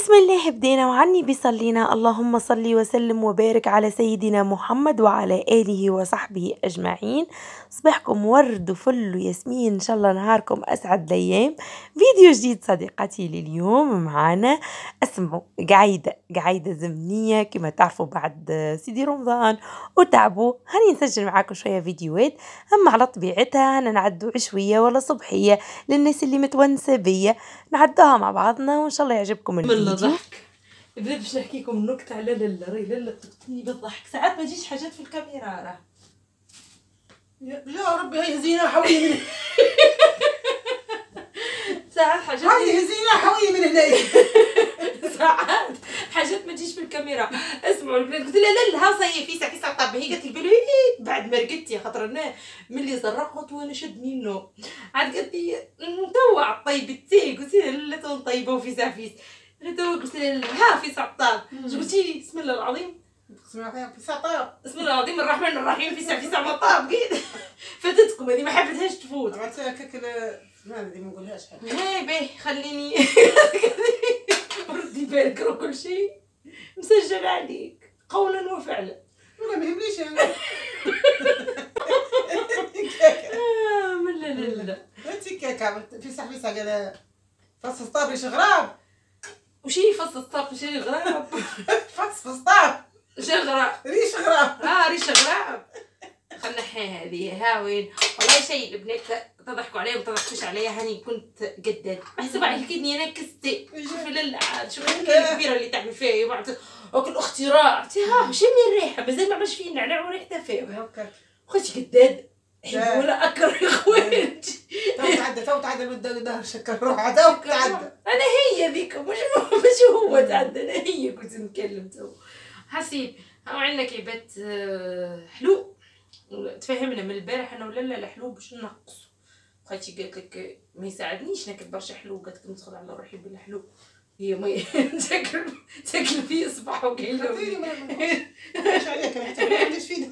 بسم الله بدينا وعني بيصلينا. اللهم صل وسلم وبارك على سيدنا محمد وعلى آله وصحبه أجمعين. صباحكم ورد وفل وياسمين، إن شاء الله نهاركم أسعد الأيام. فيديو جديد صديقاتي لليوم معانا. اسمعوا قعيدة زمنية كما تعرفوا بعد سيدي رمضان وتعبوا، هاني نسجل معاكم شوية فيديوهات. أما على طبيعتها أنا نعدوا عشوية ولا صبحية للناس اللي متونسة بيا، نعدوها مع بعضنا وإن شاء الله يعجبكم الفيديو. ضحك بديت باش نحكي لكم نكتة على لالا تقتلني بالضحك. ساعات ما تجيش حاجات في الكاميرا راه يا ربي هاي هزينة حولي من ساعات حاجات هاي هزينة حولي من هنايا ساعات حاجات ما تجيش في الكاميرا. اسمعوا البنات، قلت لها لا ها صاير في ساعه طاب، هي قالت لي بالو بعد ما رقدتي خاطر انا ملي زرقت وانا شدني النوم. عاد قالت لي نتوع طيب التي، قلت لها لا تو نطيبو في سافيس. قلت لها ها في ساعه طاب، قلتي لي بسم الله العظيم بسم الله العظيم الرحمن الرحيم في ساعه ما طاب قيد. فاتتكم هذه ما حبيتهاش تفوت. عملت كيك ما نقولهاش حاجه. هاي باهي خليني ردي بالك راه كل شيء مسجل عليك قولا وفعلا. ولا ما يهمنيش انا. من لا انت كيكه في ساعه قال فص الطابري شغراب. وشي فص الطاب شي غراب. فص الطاب شغراب ريش غراب. ريش غراب. خلنا هذه وين والله شيء البنات تضحكوا عليا وتضحكوش عليا. هاني كنت قداد حسب عليكني انا كستي. شوفي لالا عاد شوفي الكبيره اللي تعمل فيها بعد وكل اختي راحتي ها شمي الريحه مازال ما عملش فيه نعناع وريحتها فيها. خوتي قداد ولا اكره يا خواتي. تو تعدى الظهر شكر روح تو تعدى. انا هي ذيك مش هو تعدى، انا هي كنت نتكلم تو حسيب. ها عندنا كيبات حلو تفهمنا من البارح انا ولا الحلو باش نقصوا. خالتي قالت لك ما يساعدنيش ناكل برشا حلو، قالت لك ندخل على روحي بالحلو. هي ما تاكل فيه صباح وكاين مش عليك انا حتى ما عنديش فيه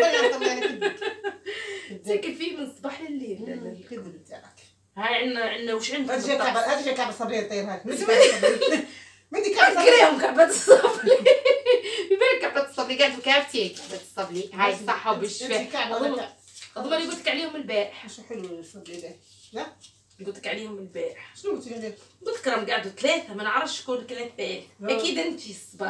تاكل فيه من الصباح لليل. الكذب تاعك. هاي عندنا واش عندك؟ هذه كعبه صبريه طير هاك مدي كريهم كعبات الصبلي. يبان كعبات الصبلي قاعد كعبتي كعبات الصبلي هاي صحه بالشفاء. اظن اللي قلت لك عليهم البارح. شو حلو الصبلي ده. لا قلت لك عليهم البارح. شنو قلت لي؟ قلت لك راهم قعدوا ثلاثه ما نعرفش شكون كان الثالث. اكيد انت الصباح.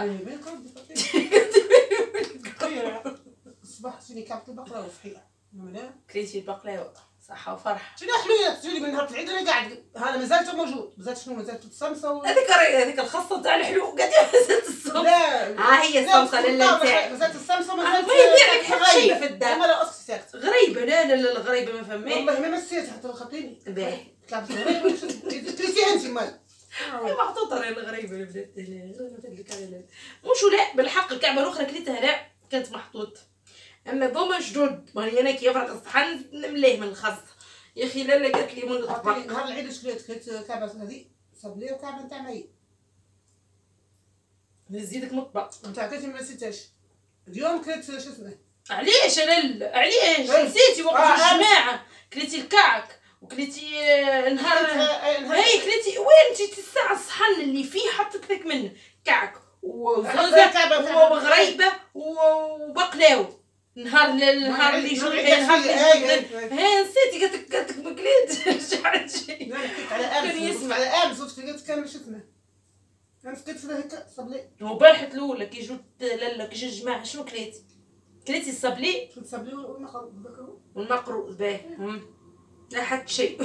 الصباح شنو كعبه البقره وصحيح. كليتي البقلاوه صحه وفرحه. شنو حلويات تجوني من نهار العيد انا قاعد هذا مازالته موجود. مازال شنو مازالت الصمصه هذيك الخاصه تاع الحلو قاعده مازالت الصمصه. لا ها هي الصمصه لالا تاعي مازالت الصمصه ما يبيع لك حتى شيء في الدار. انا لا اصل ساكت غريبه. لا الغريبه ما فهمت والله ما مسيت حتى خاطيني باهي كعبه غريبه. تريسي انت مال محطوطه انا الغريبه اللي بدات هنا. مش لا بالحق الكعبه الاخرى كليتها لا كانت محطوط. اما بوما جدود ماني انا كيف راه الصحن نمليه من الخز. يا اخي لالا قالت لي من الطبق نهار العيد شريت كليت كعبه هذه صبليه وكعبه تاع معي نزيدك مطبق نتاع كليتي ما نسيتهاش. اليوم كليت شو اسمه علاش انا علاش نسيتي وقت الجماعه كليتي الكعك وكليتي نهار هاي كليتي وين جيتي الساعه الصحن اللي فيه حطيت لك منه كعك وزوزه وغريبه وبقلاوه. نهار اللي يجوا هاي نسيتي قالت لك ما كليتش شحال شيء. على امس وقت قلت كان شو اسمه انا فكرت فيها هيك صبلي. وبارحة الاولى كي جوت لالا كي جا الجماعه شنو كليتي الصبلي الصبلي والمقروء باهي لا حتى شيء.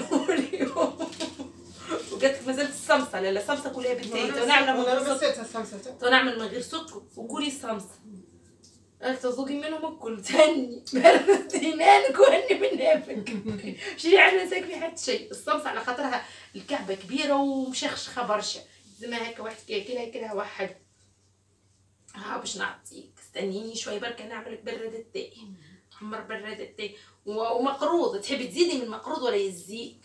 وقالت لك مازالت الصمصه. لا الصمصه كلها بالزيت ونعمل من غير سكر وكلي الصمصه. قالت تذوقي منهم الكل تهني بردينانك وهني من نافك. شي عندنا نساك في حتى شيء. الصمصه على خاطرها الكعبه كبيره ومشخشخه برشا زعما هكا واحد كياكلها واحد. ها باش نعطيك استنيني شوي بركه نعملك براد تاعي. حمر براد تاعي ومقروض. تحبي تزيدي من المقروض ولا يزيك؟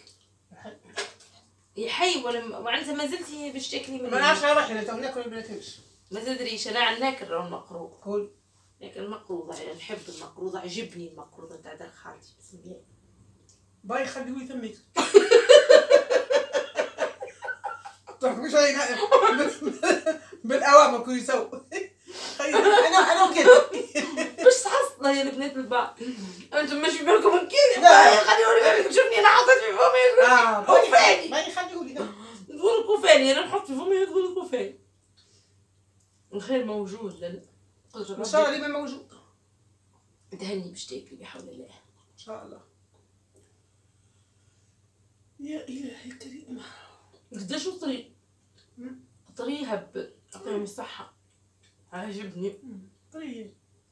يحي ولا وعنتها ما زلتي باش تاكلي منه؟ ما نعرفش روحي انا تو ناكل ولا ما ناكلش. ما تدريش انا ناكل راهو المقروض. كل لكن المقروض نحب المقروض. عجبني المقروض نتاع دار خالتي بسم الله. باي خليه يثمك. تحكمش علينا ماما كل يسوي. انا وكذا. مش حصلة يا البنات البعض. انتم ماشي بالكم من كذا. خليوني بالك شوفني انا حطيت في فمي كوفاني. ما يخليه لي. تقول كوفاني انا نحط في فمي تقول كوفاني. الخير موجود لا ان شاء الله ديما موجود. تهني باش تاكلي بحول الله. ان شاء الله. يا الهي الكريم. قداش الطريق؟ الطريق هبل. يعطيهم الصحة. عاجبني. طيب.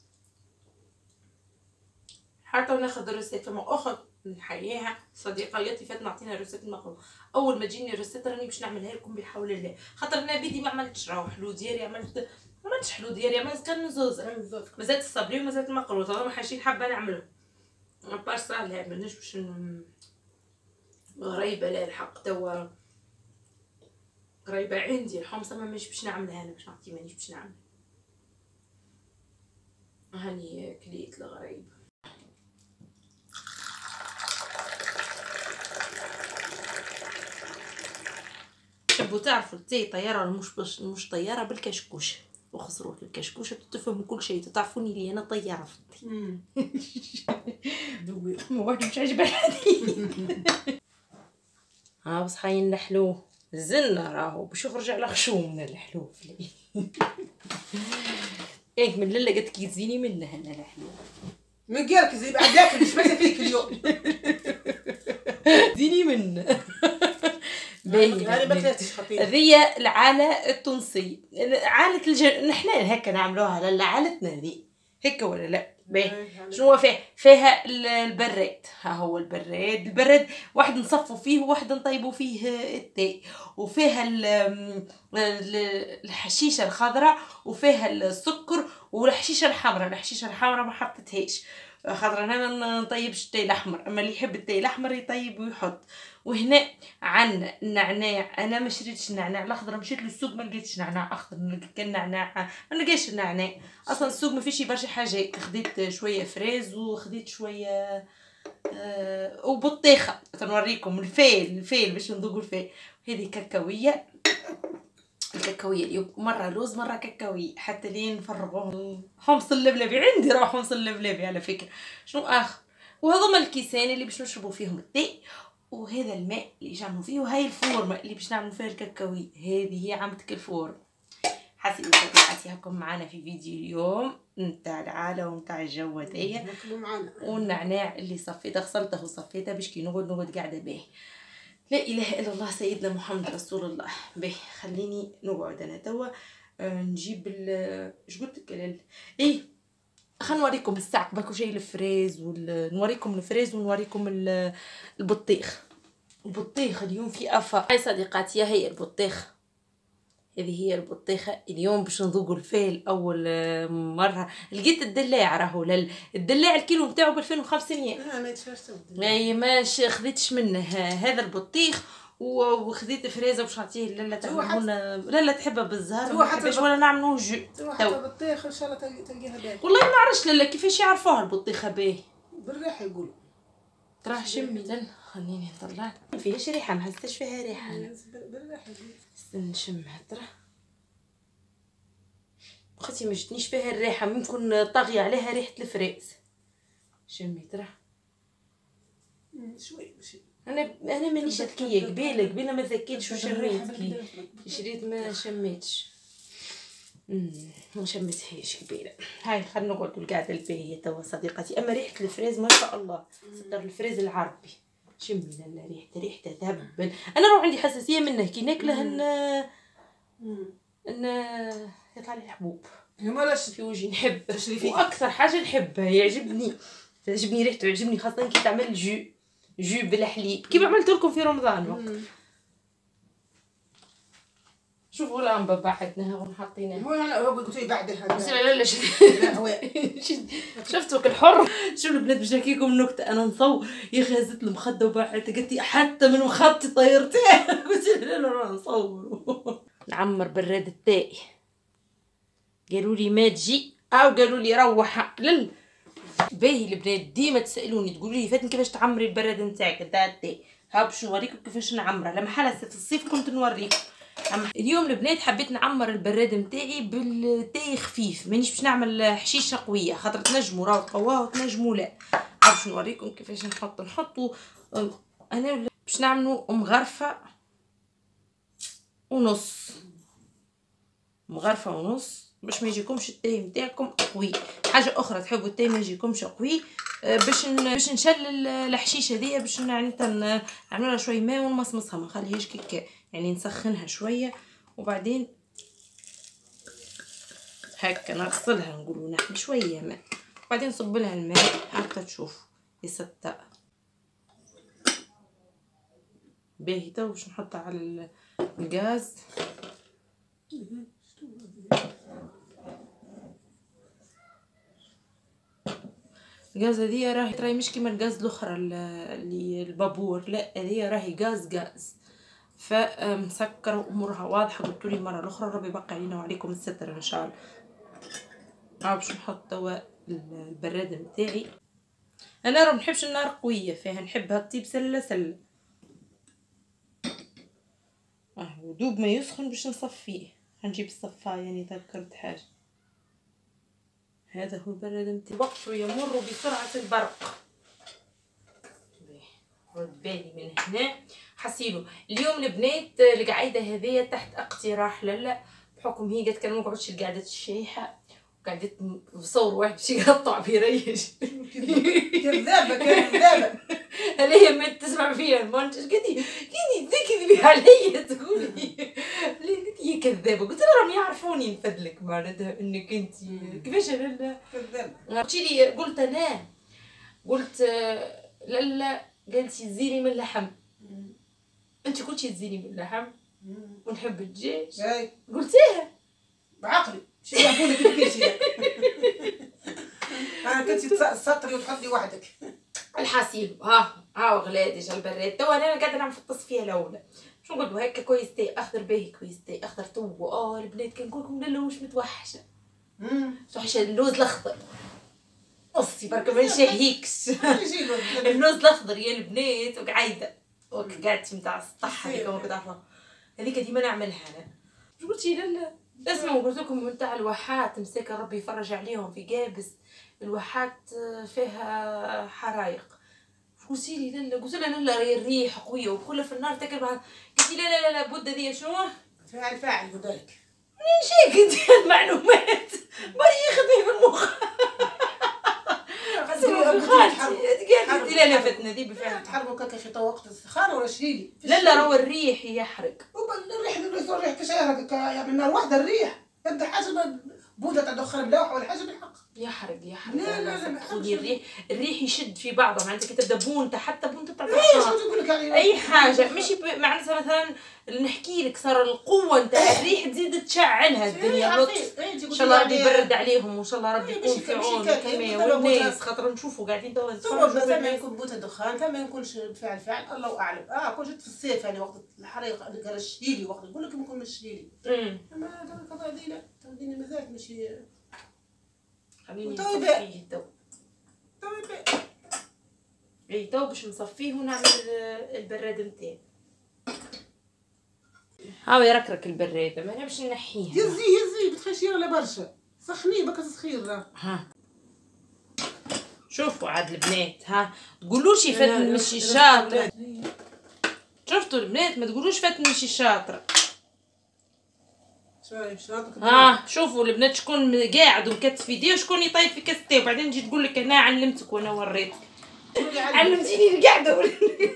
حتى وناخذ الروسيت فما اخر نحييها صديقاتي فات نعطينا روسيت المقروض. اول ما تجيني روسيت راني باش نعملها لكم بحول الله، خاطر انا بيدي ما عملتش راهو حلو ديالي ما عملتش حلو ديالي عملت كان زوزه مازالت الصبري ومازالت المقروض هذا ما حاجين حابه نعملهم بارصال لا مانيش باش غريبه لا الحق توا غريبه عندي الحمصه مانيش باش نعملها انا باش نعطي مانيش باش نعمل هاني كليت الغريب. تحبوا تعرفوا التاي طياره ولا مش طياره بالكشكوش وخسروه الكشكوش تفهموا كل شيء تعرفوني لي انا طياره في التاي. ما واحد مش عاجبها الحديث. ها بص حاين الحلو زلنا راهو باش يخرج على خشوم من الحلو في ياك من لاله قالت لي تزيني منه انا الحلو من قالك زي بعد ياكل ايش بس فيك اليوم. زيني منه. هذه العالة التونسية عالة نحنا هكا نعملوها لا عالتنا ذي هكا ولا لا باهي. شنو فيها البراد ها هو البراد واحد نصفوا فيه وواحد نطيبوا فيه التاي وفيها الحشيشه الخضراء وفيها السكر والحشيشه الحمراء ما حطيتهاش خاطر انا ما نطيبش التاي الاحمر اما اللي يحب التاي الاحمر يطيب ويحط. وهنا عندنا النعناع انا ما شريتش النعناع الاخضر مشيت للسوق ما لقيتش نعناع اخضر كان نعناع ما لقيتش النعناع اصلا السوق ما فيش برشا حاجات خديت شويه فريز وخديت شويه وبطيخه نوريكم الفيل باش نذوقوا الفيل. هذه كاكاويه الكاكاويه اليوم مره لوز مره كاكاويه حتى لين نفرغوهم. حمص اللبلبي عندي راه حمص اللبلبي على فكره. شنو اخر وهذوما الكيسان اللي باش نشربوا فيهم التاي وهذا الماء اللي جعلنا فيه وهاي الفورمه اللي باش نعملوا فيها الكاكاوي هذه هي عمتك الفورم. حسيت صديقاتي هاكم معنا في فيديو اليوم نتاع العاله ونتاع الجواتيه والنعناع اللي صفيته غسلته وصفيته باش كي نقعد قاعده به. لا اله الا الله سيدنا محمد رسول الله. به خليني نقعد انا توا نجيب اش قلت لك ايه خلينا نوريكم الساعه باكو شيء الفريز نوريكم الفريز ونوريكم البطيخ اليوم في افا. هاي صديقاتي هي البطيخ هذه هي البطيخه اليوم باش نذوقوا الفيل اول مره. لقيت الدلاع راهو الدلاع الكيلو نتاعو ب 2500 ما يتفاش اي ماش خذيتش منه هذا البطيخ وخذيت فريزه باش نعطيه لالا تحبها بالزهر ما تحبش ولا نعملوه جو حتى البطيخ ان شاء الله تلقيها باهي. والله ما نعرفش لالا كيفاش يعرفوها البطيخه باهي بالريحه يقولوا تراه شمي لن خليني نطلع ما فيهاش ريحه ما حسيتش فيها ريحه انا بالريحه استنى نشمها ترى اختي ما جتنيش فيها الريحه ممكن طاغيه عليها ريحه الفريز. شمي ترى شوي ماشي انا مانيش ذكيه قبيله ما ذكيتش وشميت كي شريت ما شميتش ما شميتهاش قبيله. هاي خلينا نقعدوا القعده الباهيه توا صديقتي. اما ريحه الفريز ما شاء الله صدر الفريز العربي شمي لا ريحته تهبل. انا روح عندي حساسيه منه كي ناكله ان يطلع لي الحبوب في وجهي نحب واكثر حاجه نحبها تعجبني ريحته يعجبني خاصه كي تعمل جو بالحليب كيما عملت لكم في رمضان وقت. شوفوا لامبه بعدناها ونحطيناها هو قلت لي بعدها لا شفتوك الحر. شوف البنات باش نحكي لكم نكته انا نصور يا اخي هزت المخده وبعدت قالت لي حتى من مخدتي طيرتيه قلت لها لا نصور. نعمر براد التاي قالوا لي ما تجي او قالوا لي روح باهي البنات ديما تسالوني تقولوا لي فاتن كيفاش تعمري البراد نتاعك نتاع التاي. ها باش نوريكم كيفاش نعمره لما حلت الصيف كنت نوريكم اليوم البنات حبيت نعمر البراد نتاعي بالتاي خفيف، مانيش باش نعمل حشيشه قويه خاطر تنجموا راهو تقواو تنجموا لا. باش نوريكم كيفاش نحطوا انا باش نعملوا مغرفه ونص، مغرفه ونص باش ما يجيكمش التاي نتاعكم قوي. حاجه اخرى تحبوا التاي ما يجيكمش قوي باش نشلل الحشيشه دي، باش يعني نعملها شويه ماء ونمصمصها، ما نخليهاش كيكا، يعني نسخنها شويه وبعدين هكا نغسلها، نقولوا نحن شويه ماء وبعدين نصب لها الماء هكا تشوفوا يسطأ باهي. تو باش نحطها على الغاز. الغاز هذيا راهي مش كيما الغاز الاخرى اللي البابور، لا هذيا راهي غاز فمسكر وامورها واضحه. قلتولي المره الاخرى ربي يبقى علينا وعليكم الستر ان شاء الله. باش نحط توا البراد نتاعي. انا راه منحبش النار قويه فيها، نحبها تطيب سله سله. ودوب ما يسخن باش نصفيه، هنجيب الصفايه يعني تذكرت حاجه. هذا هو البراد نتاعي. الوقت يمر بسرعه البرق. رد بالي من هنا. حسيلو اليوم البنات القعيده هذيا تحت اقتراح لالا، بحكم هي قالت كان ما نقعدش القعده الشايحه وقعدت بصور واحد باش يقطع بيريش. كذابه كذابه. هي ما تسمع فيها المنتج قالت تكذبي عليا تقولي قلت هي كذابه. قلت لها راهم يعرفوني نفدلك معناتها انك انت كيفاش لالا كذابه. قلت لا، قلت لالا قالتي تزيني من اللحم. انت قلتي تزيني من اللحم ونحب الدجاج. قلتيها بعقلي شو يقولك كيفاش انا كنت تسطري وتحطي وحدك. الحاسيل ها غلادي جا البراد. توا انا قاعده نعمل في التصفيه الاولى. شو نقولوا هكا كويس تاي اخضر باهي، كويس تاي اخضر تو. البنات كان نقول لكم لا مش متوحشه. متوحشه اللوز الاخضر. قصي برك ما نشهيكش. اللوز الاخضر يا البنات وقعيده قعدتي نتاع السطح هذيك ما تعرفوها، هذيك ديما نعملها انا. قلتي لا اسمعوا، قلت لكم نتاع الواحات مساكه ربي يفرج عليهم في قابس. الواحات فيها حرايق. قلتي لي لا، قلت لها لا راهي الريح قويه وكلها في النار تاكل بعض. قلت لي لا بد ذي شنو فاعل قلت لك منين جايك انت المعلومات؟ بري يخدمي في المخ. قالت لا فتنا ذي بفعل تحرقوا كاكا في وقت السخانه ولا شيلي. لا راهو الريح يحرق. الريح كاش يحرق يعني من نار واحده الريح تبدا حاجه بوده تدخل ملوحه ولا حاجه بالحق يحرق. لا الريح يشد في بعضه معناتها كي تبدا بونته حتى بونته تاع يعني اي حاجه ماشي معناتها مثلا نحكي لك صار القوه نتاع الريح تزيد تشعلها الدنيا. ان شاء الله ربي يبرد عليهم وان شاء الله ربي يكون في عون والناس خاطر نشوفوا قاعدين توا نتفرجوا. ثم يكون بوته دخان، ثم يكونش فعل الله اعلم. كون جيت في الصيف يعني وقت الحريق قال الشيلي وقت يقول لك يكون مش شيلي. اما هذا لا توديني مزاج ماشي. خليني نصفيه تو باش نصفيه ونعمل البراد نتاعي. هاو يركرك البراد ما انا باش نحيها. يزي بتخشي ولا برشا سخنيه بك تسخير. شوفوا عاد البنات تقولوش فاتن مشي شاطر. شفتوا البنات ما تقولوش فاتن مشي شاطر. شوفوا البنات شكون قاعد ومكتف في يديه وشكون يطيب في كاستي وبعدين تجي تقول لك انا علمتك وانا وريتك. علمتيني القعده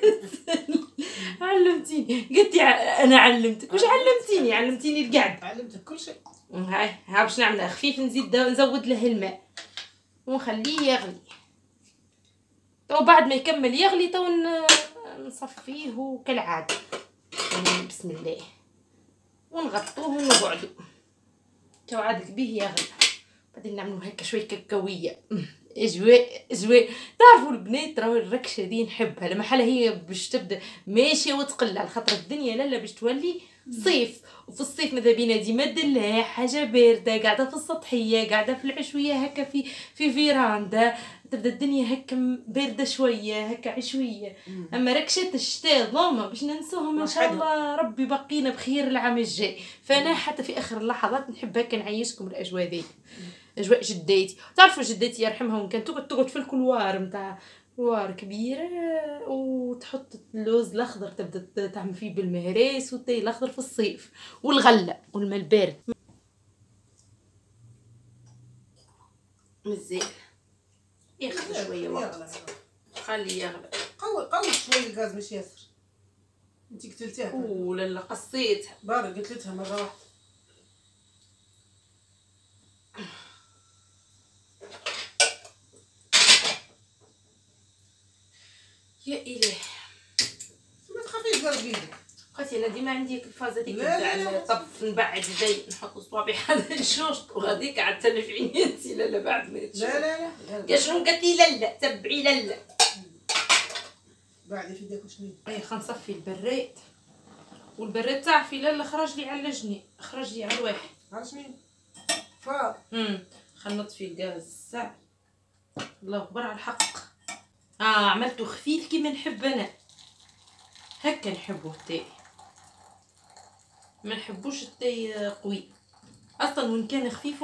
علمتيني قلتي انا علمتك. واش علمتيني القعده. علمتك كل شيء. هاي باش نعملها خفيف نزود له الماء ونخليه يغلي. تو بعد ما يكمل يغلي تو نصفيه كالعاده. بسم الله ونغطوه ونقعدوا تو عاد بيه يغلي. بعدين نعملوا هكا شويه كاكاويه. اجواء تعرفوا البنات راهو الركشه دي نحبها لما حالها هي باش تبدا ماشيه وتقل على خاطر الدنيا لالا باش تولي صيف. وفي الصيف ماذا بينا ديما دلاع حاجه بارده قاعده في السطحيه قاعده في العشويه هكا في فيراندا تبدا الدنيا هكا بارده شويه هكا عشويه. اما ركشات الشتاء ضامه باش ننسوهم ان شاء الله، ربي بقينا بخير العام الجاي. فانا حتى في اخر اللحظات نحب هكا نعيشكم الاجواء ذي، اجواء جداتي. تعرفوا جداتي يرحمهم كانت تقعد في الكلوار نتاع كلوار كبيره وتحط اللوز الاخضر تبدا تعمل فيه بالمهريس والتاي الاخضر في الصيف والغله والماء البارد. مزيان ياخذ شويه وقت، خليه يغلى. قوي شويه الغاز مش ياسر. انت قتلتيها لا قصيتها بارد، قتلتها مره واحده. يا إلهي ما تخافيش قلب بيدك. قلت انا ديما عندي الفازه ديك تاع الطبخ نبعد يدي نحط صوابعي حدا الشوشط وغاديك عاد تنفعني انت. لا بعد ما تشوف. لا يا شنو قالت لي لا تبعي لا بعد في يدك وشنو. اي خلينا نصفي البراد، والبراد تعرفي لا خرج لي على الجني، خرج لي على الواحد. على شنو خلينا نطفي الغاز الساعه. الله اكبر على الحق. عملته خفيف كيما نحب انا، هكا نحبه التاي، ما نحبوش التاي قوي اصلا. وان كان خفيف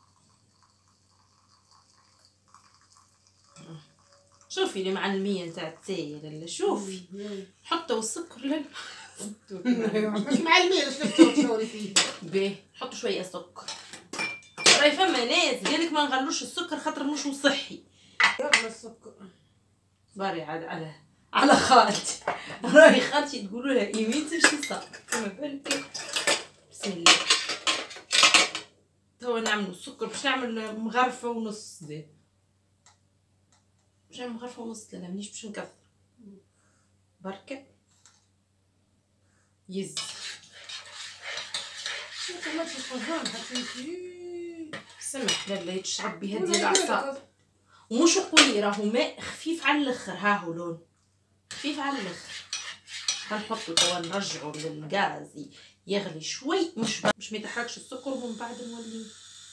شوفي اللي معلميه نتاع التاي لالا، شوفي حطوا السكر لالا معلميه شنو تشاوري فيه. باهي نحطوا شويه سكر. راهي فما ناس قالك ما نغلوش السكر خاطر مش صحي. يغلى السكر باري على خالتي. راهي خالتي تقولوا لها يمين تمشي صح كما بالك. بسم الله. توا نعملوا السكر باش نعمل مغرفه ونص زيت، باش نعمل مغرفه ونص. لا مانيش باش نكثر بركه. يز ما تمشي الخزان حتى سمح لا يتشرب بهدي الاعصاب. ومش قوي راهو ماء خفيف على الاخر. ها هو لون خفيف على الاخر. هنحطو توا نرجعو للغاز يغلي شوي، مش ما يتحركش السكر ومن بعد نولي.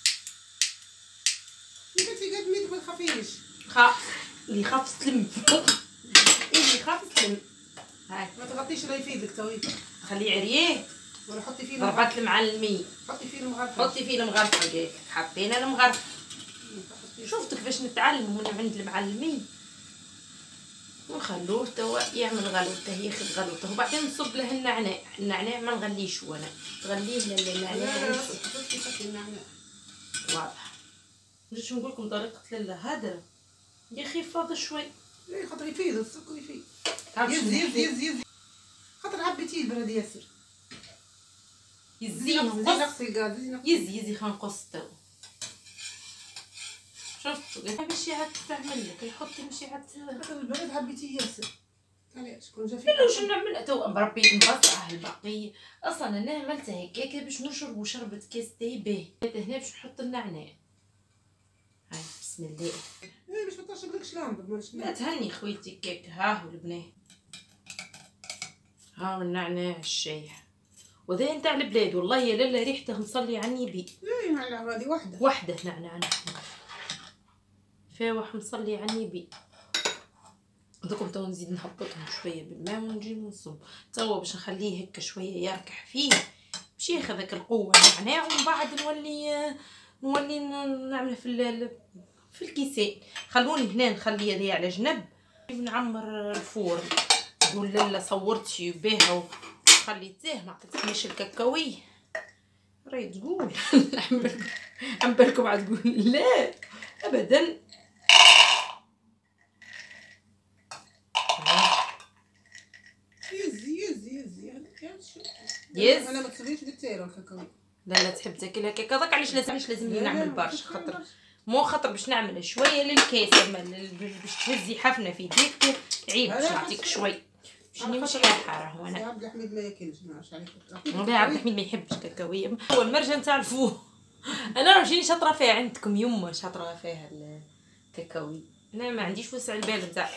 انت قد ميتك ما تخافيش. اللي يخاف سلم. اللي يخاف سلم. هاي ما تغطيش لا يفيدك توي. خليه عريان ولا حطي فيه ضربات المعلمين. حطي فيه المغرفه. حطي فيه المغرفه قالك حطينا المغرفه. شفتوا كيفاش نتعلموا من عند المعلمين. ونخلوه توا يعمل غلوته، ياخذ غلوته وبعدين نصب له النعناع ما نغليش وانا تغليه للنعناع. لا النعناع واضح. باش نقول لكم طريقه الهدره يا اخي فاض شوي. لا خاطر يفيد السكر يفيد. يز خاطر عبيتيه البراد ياسر. يزي نقص يزي خلينا نقص توا. شفتوا باش عاد تعمل لك يحط مشي عاد البراد حبيتيه ياسر. علاش كون جا فيه لا واش نعمل تو بربي نقطعه البقيه. اصلا انا عملتها هكاك باش نشرب شربة كاس تاي باهي. هنا باش نحط النعناع. هاي بسم الله. باش ما تشربلكش لامبه. لا تهني خويتي كيك. ها هو البنات، ها هو النعناع الشايح وذا نتاع البلاد. والله يا لالا ريحته مصلي عني بي. اي نعناع هذه وحده نعناع فاوح مصلي عني بي. دوكم تو نزيد نهبطهم شويه بالماء ونجي نصب توا باش نخليه هكا شويه يركح فيه باش ياخذ هاك القوه النعناع. ومن بعد نولي نعمله في الكيسان. خلوني هنا نخلي هذه على جنب ونعمر الفرن. تقول لالا صورتي بها وخليتيه ما عطيتنيش الكاكاوي. راهي تقول عم بالكم عاد تقول لا ابدا. يز انا ما تسويش بالتيرو الكاكاو. لا تحب تاكلها هكاك هذاك. علاش لازم نعمل برشا خاطر مو خاطر باش نعمل شويه للكاس. باش تهزي حفنه في يديك عيب باش نعطيك شوي باش نمشي راحه. راهو انا عبد الحميد ما ياكلش ما نعرفش عليك. والله عبد الحميد ما يحبش كاكاويه. هو المرجان تعرفوه. انا راه شاطره فيها عندكم يمه شاطره فيها الكاكاوي. انا ما عنديش وسع البال نتاع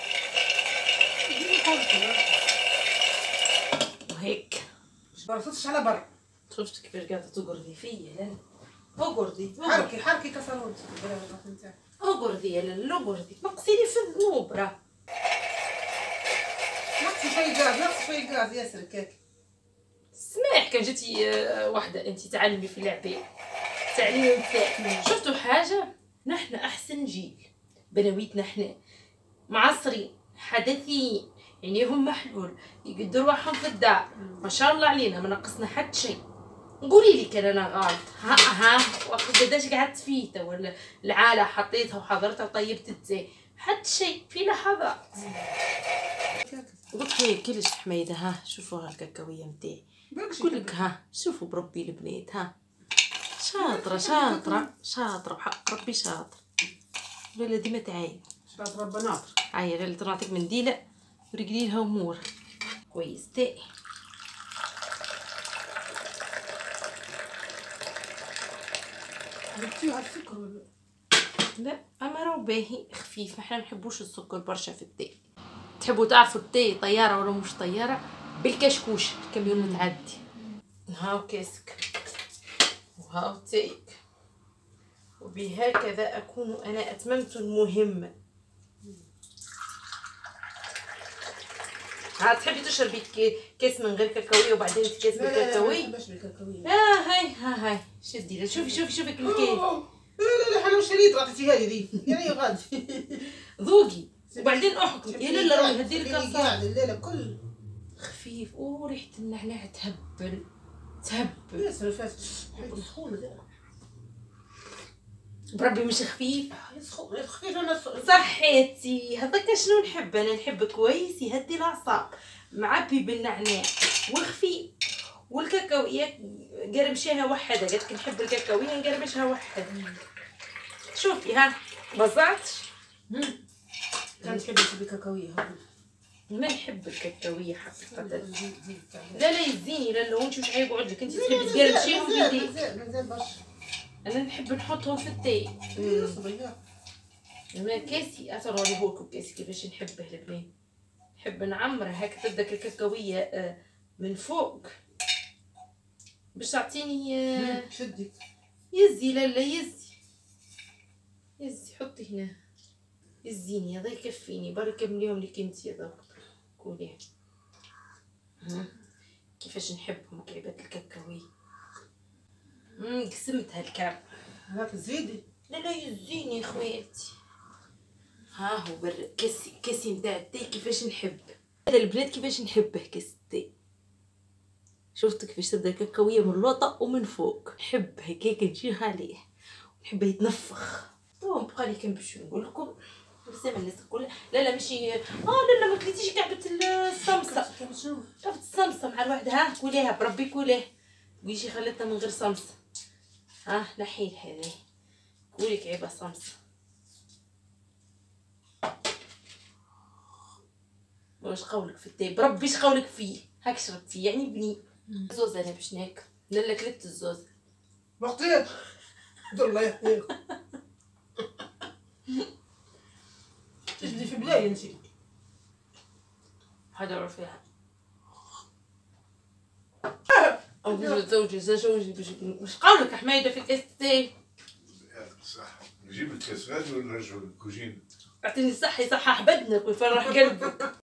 وهيك. ما رصدتش على برا. شفت كيفاش قاعده تقردي فيا. لا اقردي حركي كسروت اقردي يا لالا اقردي، تنقصي لي في الذنوب راه. نقصي شوي غاز ياسر كاك. سماح كان جاتي واحده انت تعلمي في العباد التعليم تاعك. شفتوا حاجه، نحن احسن جيل، بنويتنا حنا معصرين حدثيين، يعني هم محلول يقدروا روحهم في الدار، ما شاء الله علينا ما نقصنا حتى شيء. قولي لي كان انا غلط، ها وقت قداش قعدت فيته ولا العاله حطيتها وحضرتها وطيبت الزي، حتى شيء في لحظات. قلت هي كلش حميده. ها شوفوا هالكاكاويه نتاعي، نقول لك ها شوفوا بربي البنات، ها شاطره بحق ربي شاطره. لالا ديما تعاين شاطره بناطر. هاي لالا تنعطيك منديله ورقلي لها امور كويس تاعي. جبتيها السكر ولا لا؟ اما راهو باهي خفيف، ما احنا نحبوش السكر برشا في التاي. تحبوا تعرفوا التاي طياره ولا مش طياره؟ بالكشكوش الكميون متعدي. هاو كاسك وهاو تايك، وبهكذا اكون انا اتممت المهمه. ها تحبي تشربي كاس من غير كاكاويه وبعدين كاس بالكاكاوي؟ لا باش بالكاكاويه. هاي شدي شوفي كيف الكاس. لا حنا شريت عطيتيها لي ذي يعني غادي. ذوقي وبعدين احكمي. يا لالا راهي هدي لك قاعد الليله كل خفيف. ريحه النعناع تهبل ياسر فات سخون بربي مش خفيف. سخون خفيف. انا صحيتي هذاك شنو نحب انا، نحب كويس يهدي الاعصاب، معبي بالنعناع وخفيف. والكاكاويه قرمشيها وحده، قالت نحب الكاكاويه نقرمشها وحده. شوفي ها بزعتش. كان تحبي تشربي كاكاويه؟ ما نحب الكاكاويه حقيقه. لا يزيني لا وانت واش حيقعد لك انت تحبي تقرمشيهم بيديك. مازال برشا. انا نحب نحطهم في التاي. ما كاسي اوريهولكم كاسي كيفاش نحبه البنات. نحب نعمره هكا تبدا الكاكاويه من فوق باش تعطيني شدي. يزي لالا يزي حطي هنا يزيني. هذا يكفيني برك مليهم لك انت يا ضبط. كولي كيفاش نحبهم كعبات الكاكاوي. قسمتها الكعب. هاك زيدي. لا يزيني يا خواتي. ها هو كاسي نتاع التاي كيفاش نحب. هذا البنات كيفاش نحبه كاس التاي. شفتوا كيفاش تبدا الكاكاويه من اللوطه ومن فوق. نحب هكاك نجي عليه نحبه يتنفخ. تو بقى لي كنمشي نقول لكم بزاف الناس تقول لا ماشي لا ما كليتيش كعبه الصمصه. كعبه الصمصه مع الواحده. ها كوليها بربي كوليها. قولي شي خليتها من غير صمصه. ها نحيل هذه كولي كعبه صمصه. واش قولك في التاي بربي اش قولك فيه. هاك شربتي يعني بني زوز. انا باش ناكل لا كلت الزوز وقتين دور الله يحييك. تجدي في بلاي انت حضروا فيها او زوجي باش قولك حمايده في كاس التاي. صح نجيب الكاس غادي ولا نرجعو للكوجين؟ اعطيني الصحه يصحح بدنك ويفرح قلبك.